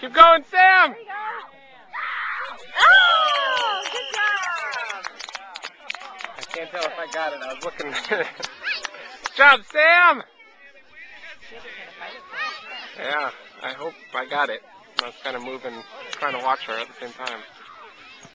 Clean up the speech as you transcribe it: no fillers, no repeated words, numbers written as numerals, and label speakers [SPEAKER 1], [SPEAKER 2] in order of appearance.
[SPEAKER 1] Keep going, Sam!
[SPEAKER 2] There you go. Oh, good job!
[SPEAKER 1] I can't tell if I got it. I was looking. Good job, Sam! Yeah, I hope I got it. I was kind of moving, trying to watch her at the same time.